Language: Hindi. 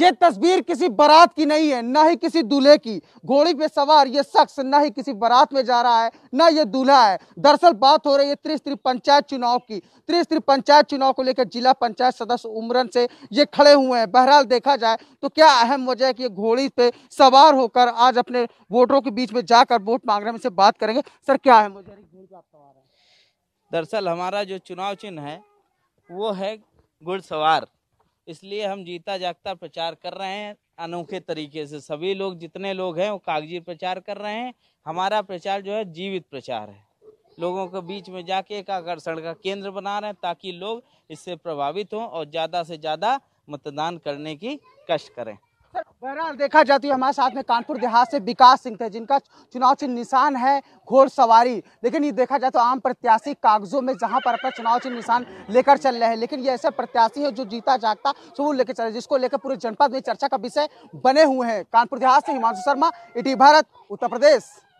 ये तस्वीर किसी बारात की नहीं है, ना ही किसी दूल्हे की। घोड़ी पे सवार ये शख्स ना ही किसी बारात में जा रहा है, ना ये दूल्हा है। दरअसल बात हो रही है त्रिस्तरीय पंचायत चुनाव की। त्रिस्तरीय पंचायत चुनाव को लेकर जिला पंचायत सदस्य उमरन से ये खड़े हुए हैं। बहरहाल देखा जाए तो क्या अहम वजह है कि ये घोड़ी पे सवार होकर आज अपने वोटरों के बीच में जाकर वोट मांग रहे हैं। इनसे बात करेंगे। सर, क्या अहम वजह है घोड़ी पे आप सवार हैं? दरअसल हमारा जो चुनाव चिन्ह है वो है घुड़सवार, इसलिए हम जीता जागता प्रचार कर रहे हैं अनोखे तरीके से। सभी लोग, जितने लोग हैं, वो कागजी प्रचार कर रहे हैं। हमारा प्रचार जो है जीवित प्रचार है, लोगों के बीच में जाके एक आकर्षण का केंद्र बना रहे हैं ताकि लोग इससे प्रभावित हों और ज़्यादा से ज़्यादा मतदान करने की कष्ट करें। बहरहाल देखा जाती है हमारे साथ में कानपुर देहात से विकास सिंह थे, जिनका चुनाव चिन्ह निशान है घोड़सवारी। लेकिन ये देखा जाए तो आम प्रत्याशी कागजों में जहां पर अपना चुनाव चिन्ह निशान लेकर चल रहे हैं, लेकिन ये ऐसे प्रत्याशी है जो जीता जागता सबूत लेकर चल रहे, जिसको लेकर पूरे जनपद में चर्चा का विषय बने हुए हैं। कानपुर देहात से हिमांशु शर्मा, ईटीवी भारत, उत्तर प्रदेश।